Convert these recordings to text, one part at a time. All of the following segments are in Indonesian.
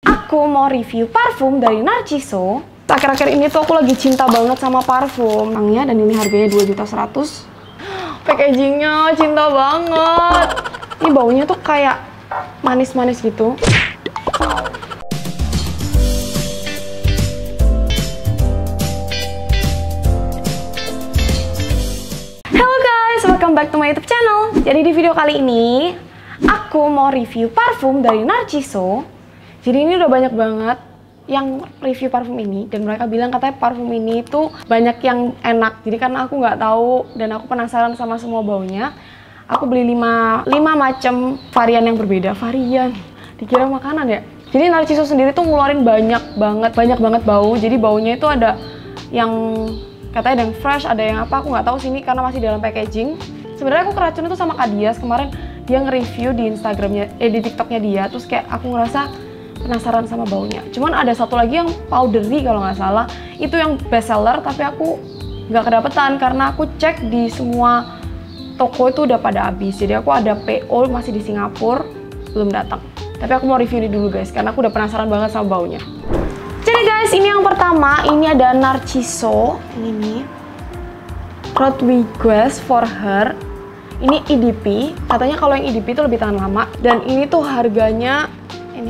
Aku mau review parfum dari Narciso. Akhir-akhir ini tuh aku lagi cinta banget sama parfum. Dan ini harganya 2.100.000. Packagingnya cinta banget. Ini baunya tuh kayak manis-manis gitu. Hello guys, welcome back to my YouTube channel. Jadi di video kali ini aku mau review parfum dari Narciso. Jadi ini udah banyak banget yang review parfum ini dan mereka bilang katanya parfum ini tuh banyak yang enak. Jadi karena aku nggak tahu dan aku penasaran sama semua baunya, aku beli 5 macam varian yang berbeda. Varian dikira makanan ya. Jadi Narciso sendiri tuh ngeluarin banyak banget bau. Jadi baunya itu ada yang katanya ada yang fresh, ada yang apa, aku nggak tahu sini karena masih dalam packaging. Sebenarnya aku keracunan tuh sama Kak Dias kemarin, dia nge-review di Instagramnya, di TikToknya dia, terus kayak aku ngerasa penasaran sama baunya. Cuman ada satu lagi yang powdery kalau nggak salah, itu yang best seller, tapi aku nggak kedapetan karena aku cek di semua toko itu udah pada habis. Jadi aku ada PO masih di Singapura, belum datang. Tapi aku mau review ini dulu guys, karena aku udah penasaran banget sama baunya. Jadi guys, ini yang pertama, ini ada Narciso, ini Road Request for Her. Ini EDP, katanya kalau yang EDP itu lebih tahan lama. Dan ini tuh harganya, ini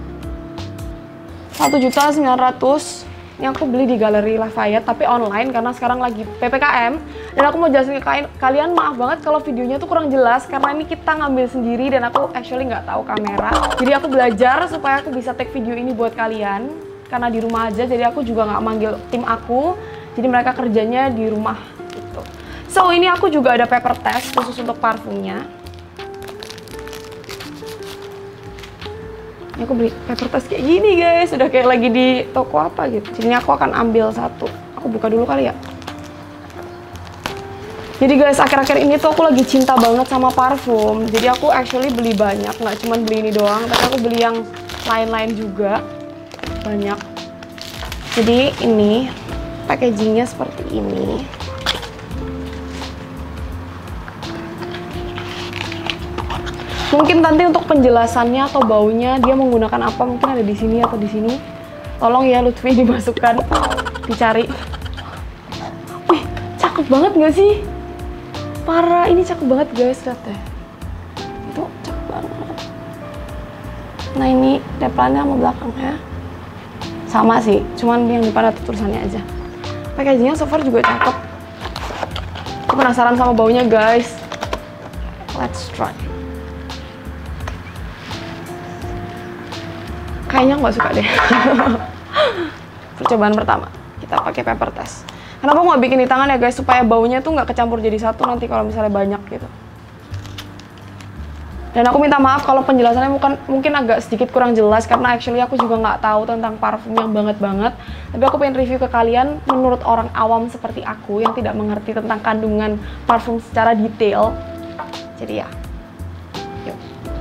1.900.000. Ini aku beli di Galeri Lafayette, tapi online karena sekarang lagi PPKM. Dan aku mau jelasin ke kalian, maaf banget kalau videonya tuh kurang jelas karena ini kita ngambil sendiri dan aku actually nggak tahu kamera. Jadi aku belajar supaya aku bisa take video ini buat kalian. Karena di rumah aja, jadi aku juga nggak manggil tim aku. Jadi mereka kerjanya di rumah gitu. So ini aku juga ada paper test khusus untuk parfumnya. Ini aku beli paper test kayak gini guys, udah kayak lagi di toko apa gitu. Jadi ini aku akan ambil satu. Aku buka dulu kali ya. Jadi guys, akhir-akhir ini tuh aku lagi cinta banget sama parfum. Jadi aku actually beli banyak, nggak cuma beli ini doang, tapi aku beli yang lain-lain juga. Banyak. Jadi ini packagingnya seperti ini. Mungkin nanti untuk penjelasannya atau baunya dia menggunakan apa mungkin ada di sini atau di sini. Tolong ya Lutfi dimasukkan, dicari. Wih, cakep banget nggak sih? Parah, ini cakep banget guys, lihat deh. Itu cakep banget. Nah ini depannya sama belakangnya sama sih, cuman yang depan ada tulisannya aja. Packagingnya so far juga cakep. Aku penasaran sama baunya guys. Let's try. Kayaknya nggak suka deh. Percobaan pertama, kita pakai paper test. Kenapa aku nggak bikin di tangan ya guys, supaya baunya tuh nggak kecampur jadi satu nanti kalau misalnya banyak gitu. Dan aku minta maaf kalau penjelasannya mungkin agak sedikit kurang jelas karena actually aku juga nggak tahu tentang parfum yang banget. Tapi aku pengen review ke kalian menurut orang awam seperti aku yang tidak mengerti tentang kandungan parfum secara detail. Jadi ya, yuk.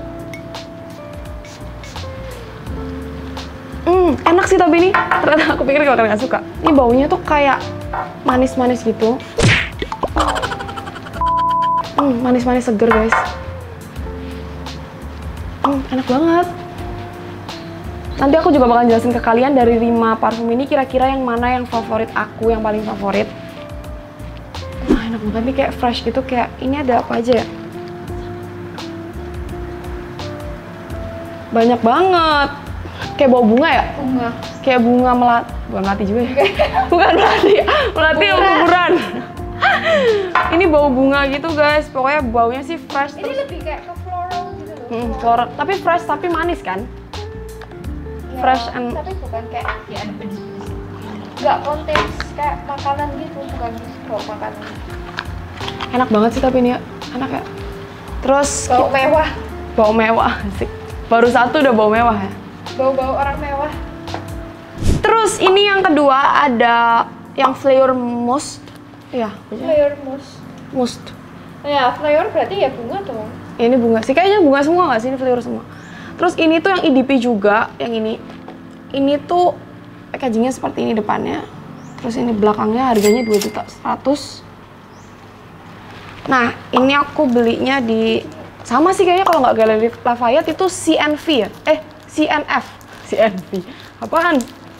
Enak sih tapi ini, ternyata aku pikir kalian nggak suka. Ini baunya tuh kayak manis-manis gitu. Manis-manis seger guys. Enak banget. Nanti aku juga bakal jelasin ke kalian dari 5 parfum ini kira-kira yang mana yang favorit aku, yang paling favorit. Enak banget nih, kayak fresh gitu, kayak ini ada apa aja ya? Banyak banget. Kayak bau bunga ya? Bunga. Kayak bunga bukan melati juga ya? Bukan melati, melati yang kuburan. Ini bau bunga gitu guys, pokoknya baunya sih fresh. Ini lebih kayak ke floral gitu loh. Floral, tapi fresh tapi manis kan? Ya, Fresh and... tapi bukan kayak ya ada pedis-pedis. Nggak konten kayak makanan gitu, bukan bau makanan. Enak banget sih tapi ini ya, enak ya. Terus Bau mewah. Bau mewah sih. Baru satu udah bau mewah ya. Bau-bau orang mewah. Terus ini yang kedua ada yang flavor mousse. Iya, Flavor mousse. mousse. Ya, flavor berarti ya bunga tuh. Ini bunga sih, kayaknya bunga semua nggak sih, ini flavor semua. Terus ini tuh yang EDP juga, yang ini. Ini tuh packagingnya seperti ini depannya. Terus ini belakangnya harganya 2.100.000. Nah, ini aku belinya di sama sih kayaknya kalau nggak Galeri Lafayette itu CNV ya? CNF. Si Envy. Apaan?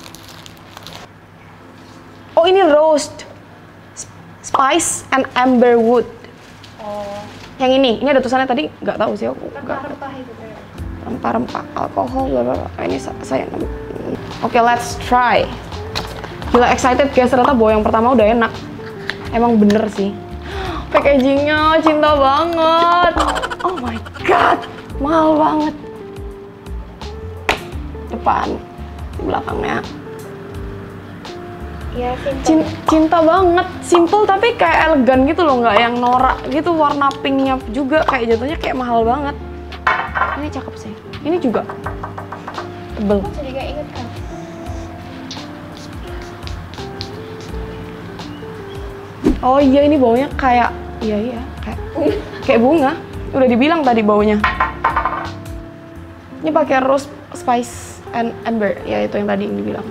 Oh ini roast. Spice and amber wood. Oh, Yang ini ada tulisannya tadi, nggak tahu sih aku. rempah-rempah itu kayak. Rempah-rempah, alkohol, bla bla bla. Ini saya. Oke, let's try. Gila excited guys, ternyata bawa yang pertama udah enak. Emang bener sih. Packagingnya cinta banget. Oh my god, mahal banget. Depan, di belakangnya. Ya, simple. Cinta banget, simple tapi kayak elegan gitu loh, nggak yang norak gitu. Warna pinknya juga kayak jatuhnya kayak mahal banget. Ini cakep sih. Ini juga tebel. Aku jadi kayak inget kan. Oh iya, ini baunya kayak kayak bunga. Udah dibilang tadi baunya. Ini pakai rose, spice and amber. Ya itu yang tadi yang dibilang.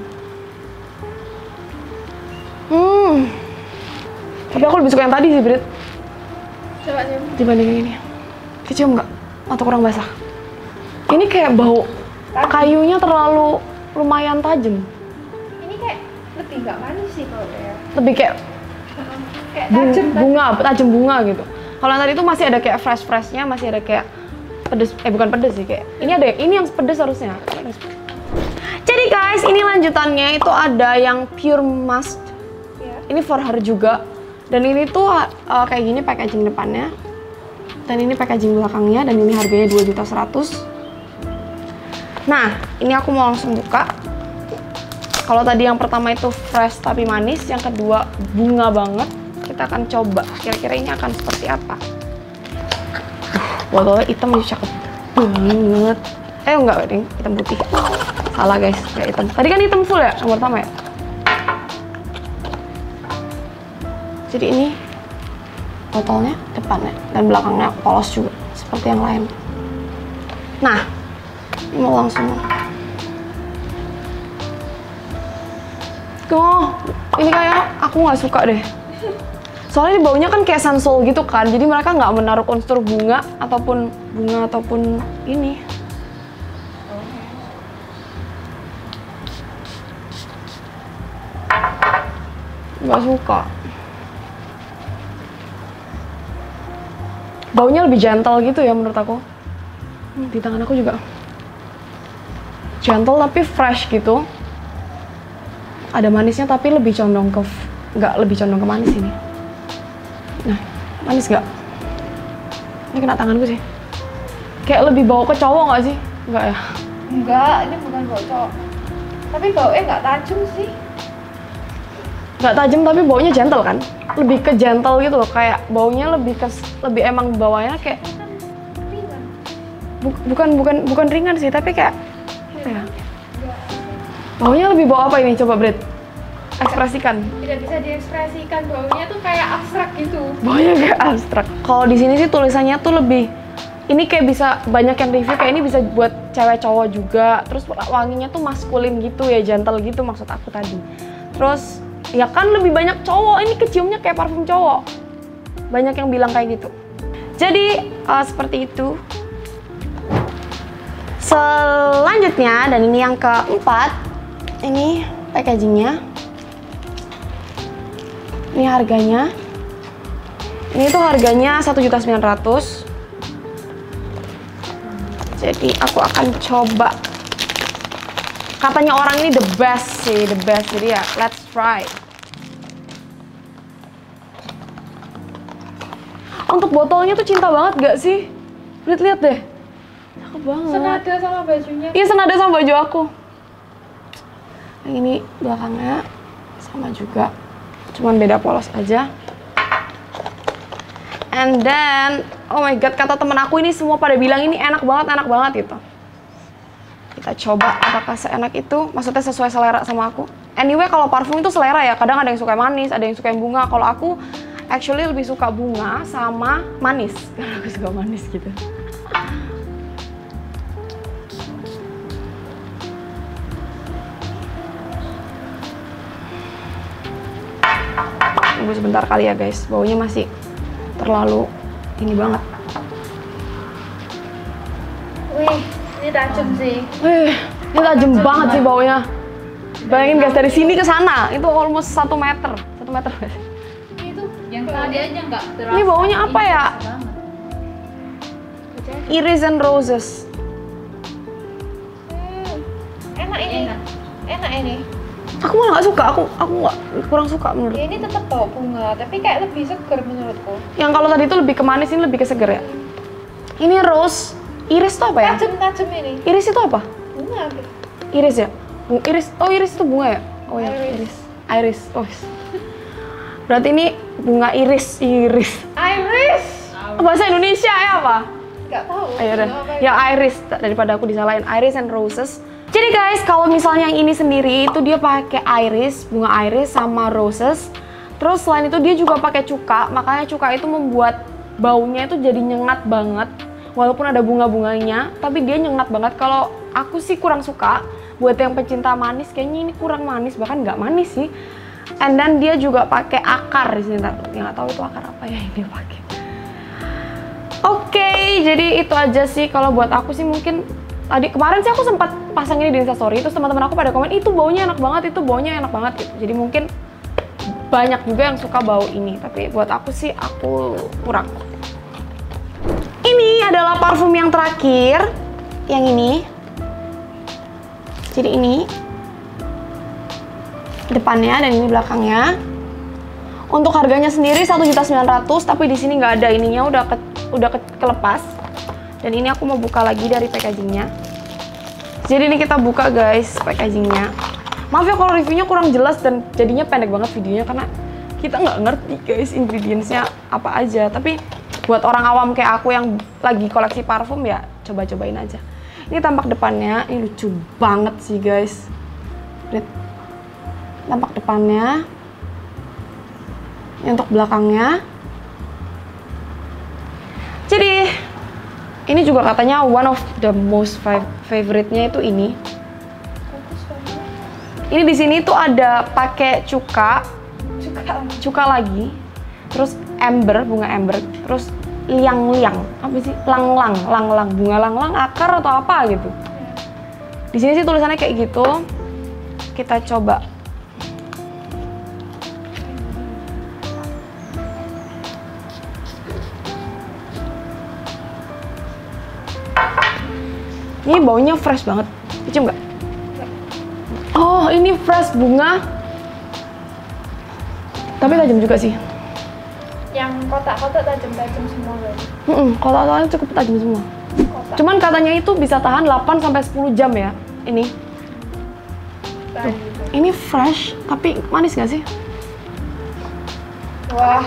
Tapi aku lebih suka yang tadi sih, Brit. Coba cium. Dibanding yang ini. Kecium nggak? Atau kurang basah? Ini kayak bau kayunya terlalu lumayan tajam. Ini kayak lebih nggak manis sih kalau kayak. Lebih kayak Kayak tajam bunga gitu. Kalau yang tadi itu masih ada kayak fresh-freshnya, masih ada kayak pedes. Bukan pedes sih, kayak ini yang pedes harusnya. Jadi guys, ini lanjutannya itu ada yang pure musk. Ya. Ini for her juga. Dan ini tuh kayak gini packaging depannya. Dan ini packaging belakangnya, dan ini harganya 2.100.000. Nah, ini aku mau langsung buka. Kalau tadi yang pertama itu fresh tapi manis, yang kedua bunga banget. Kita akan coba kira-kira ini akan seperti apa. Botolnya hitam aja cakep banget. Enggak, ding, hitam putih. Salah guys, kayak hitam. Tadi kan hitam full ya, yang pertama ya. Jadi ini botolnya depannya dan belakangnya polos juga seperti yang lain. Nah, ini mau langsung. Oh, ini kayak aku nggak suka deh. Soalnya ini baunya kan kayak sansol gitu kan, jadi mereka nggak menaruh unsur bunga ataupun ini. Nggak suka. Baunya lebih gentle gitu ya menurut aku. Di tangan aku juga gentle tapi fresh gitu. Ada manisnya tapi lebih condong ke nggak lebih condong ke manis ini. Nah, manis nggak? Ini kena tanganku sih. Kayak lebih bau ke cowok nggak sih? Nggak ya? Enggak, ini bukan bau cowok. Tapi baunya nggak tajam sih. Nggak tajam tapi baunya gentle kan? Lebih ke gentle gitu loh. Kayak baunya lebih emang bawahnya kayak Ringan. bukan ringan sih, tapi kayak apa ya? Baunya lebih bau apa ini? Coba Brit, ekspresikan. Tidak bisa diekspresikan, baunya tuh kayak abstrak gitu. Baunya kayak abstrak. Kalau di sini sih tulisannya tuh lebih, ini kayak bisa banyak yang review kayak ini bisa buat cewek cowok juga. Terus wanginya tuh maskulin gitu ya, gentle gitu maksud aku tadi. Terus ya kan lebih banyak cowok, ini keciumnya kayak parfum cowok. Banyak yang bilang kayak gitu. Jadi seperti itu. Selanjutnya, dan ini yang keempat, ini packagingnya. Ini harganya. Ini tuh harganya 1.900.000. Jadi aku akan coba. Katanya orang ini the best sih, the best. Jadi ya, let's try. Untuk botolnya tuh cinta banget gak sih? Lihat deh. Cakep banget. Senada sama bajunya. Iya, senada sama baju aku. Yang ini belakangnya sama juga. Cuman beda polos aja. And then, oh my god, kata temen aku ini semua pada bilang ini enak banget gitu. Kita coba apakah seenak itu, maksudnya sesuai selera sama aku. Anyway, kalau parfum itu selera ya, kadang ada yang suka manis, ada yang suka yang bunga. Kalau aku actually lebih suka bunga sama manis. Karena aku suka manis gitu. Tunggu sebentar kali ya guys, baunya masih terlalu ini banget. Wih, ini tajam sih. Ini tajam banget sih baunya. Bayangin guys, dari sini ke sana itu almost 1 meter. 1 meter guys. Itu yang tadi aja nggak terasa. Ini baunya apa ya? Terasa banget. Iris and roses. Enak ini. Enak ini. Aku malah nggak suka, aku nggak, kurang suka menurut. Ya, ini tetap bau bunga, tapi kayak lebih seger menurutku. Yang kalau tadi itu lebih ke manis, ini lebih ke seger ya. Ini rose, iris itu apa ya? Tajam ini. Iris itu apa? Bunga. Iris ya? Iris, oh iris itu bunga ya? Oh ya, Iris. Iris. Oh. Berarti ini bunga iris. Iris. Bahasa Indonesia ya apa? Nggak tahu. Ayo udah. Apa Ya iris, daripada aku disalahin. Iris and roses. Jadi guys, kalau misalnya yang ini sendiri itu dia pakai iris, bunga iris sama roses. Terus selain itu dia juga pakai cuka, makanya cuka itu membuat baunya itu jadi nyengat banget. Walaupun ada bunga-bunganya, tapi dia nyengat banget. Kalau aku sih kurang suka. Buat yang pecinta manis, kayaknya ini kurang manis, bahkan nggak manis sih. And then dia juga pakai akar di sini. Nggak tahu itu akar apa ya yang dia pakai. Oke, jadi itu aja sih kalau buat aku sih mungkin. Tadi kemarin sih aku sempat pasang ini di Instastory, terus teman-teman aku pada komen itu baunya enak banget, itu baunya enak banget gitu. Jadi mungkin banyak juga yang suka bau ini, tapi buat aku sih aku kurang. Ini adalah parfum yang terakhir, yang ini. Jadi ini depannya dan ini belakangnya. Untuk harganya sendiri 1.900.000, tapi di sini nggak ada ininya, udah kelepas. Dan ini aku mau buka lagi dari packagingnya. Jadi ini kita buka guys packagingnya. Maaf ya kalau reviewnya kurang jelas dan jadinya pendek banget videonya karena kita nggak ngerti guys ingredientsnya apa aja. Tapi buat orang awam kayak aku yang lagi koleksi parfum ya coba-cobain aja. Ini tampak depannya, ini lucu banget sih guys. Lihat tampak depannya. Ini untuk belakangnya. Jadi ini juga katanya one of the most favorite-nya itu ini. Ini di sini tuh ada pakai cuka lagi, terus amber, bunga amber, terus liang-liang, apa sih? Lang-lang, bunga lang-lang, akar atau apa gitu. Di sini sih tulisannya kayak gitu. Kita coba. Ini baunya fresh banget, cium nggak? Oh, ini fresh bunga, tapi tajam juga sih. Yang kotak-kotak tajam-tajam semua berarti. Kotak-kotaknya cukup tajam semua. Kotak. Cuman katanya itu bisa tahan 8-10 jam ya, ini. Tuh, ini fresh, tapi manis nggak sih? Wah,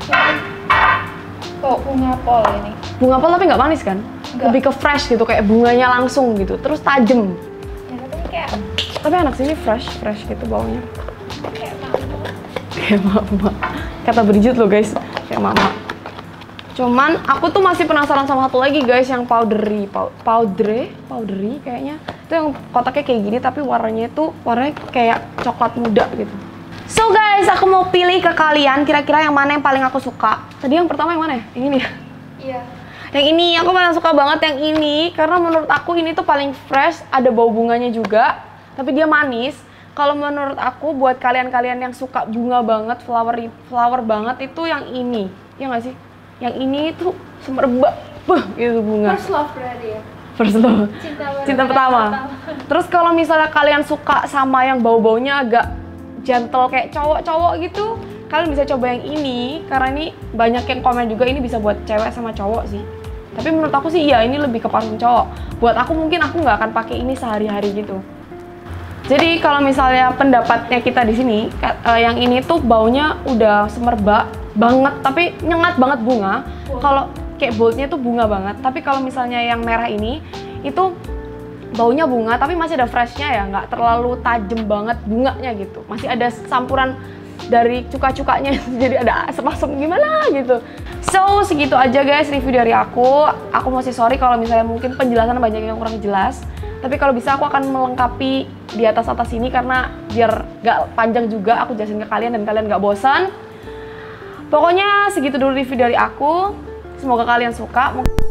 kok bunga pol ini? Bunga pol tapi nggak manis kan? Enggak. Lebih ke fresh gitu, kayak bunganya langsung gitu, terus tajam. Ya, tapi ini kayak Tapi enak sih, ini fresh gitu baunya. kayak mama. Kayak mama. Kata Bridget loh guys, kayak mama. Cuman aku tuh masih penasaran sama satu lagi guys, yang powdery kayaknya. Itu yang kotaknya kayak gini tapi warnanya kayak coklat muda gitu. So guys, aku mau pilih ke kalian kira-kira yang mana yang paling aku suka. Tadi yang pertama yang mana ya? Yang ini ya? Iya. Yang ini, aku paling suka banget yang ini karena menurut aku ini tuh paling fresh, ada bau bunganya juga, tapi dia manis. Kalau menurut aku buat kalian-kalian yang suka bunga banget, flower banget itu yang ini. Ya nggak sih? Yang ini tuh semerbak gitu bunga. First love berarti ya. First love. Cinta pertama. Terus kalau misalnya kalian suka sama yang bau-baunya agak gentle kayak cowok-cowok gitu, kalian bisa coba yang ini karena ini banyak yang komen juga ini bisa buat cewek sama cowok sih. Tapi menurut aku sih iya ini lebih ke parfum cowok. Buat aku mungkin aku nggak akan pakai ini sehari-hari gitu. Jadi kalau misalnya pendapatnya kita di sini, yang ini tuh baunya udah semerbak banget, tapi nyengat banget bunga. Kalau kayak boldnya tuh bunga banget. Tapi kalau misalnya yang merah ini, itu baunya bunga, tapi masih ada freshnya ya, nggak terlalu tajam banget bunganya gitu. Masih ada campuran dari cuka-cukanya, jadi ada asam-asam gimana gitu. So segitu aja guys review dari aku. Aku masih sorry kalau misalnya mungkin penjelasan banyak yang kurang jelas. Tapi kalau bisa aku akan melengkapi di atas ini karena biar gak panjang juga aku jelasin ke kalian dan kalian gak bosan. Pokoknya segitu dulu review dari aku. Semoga kalian suka.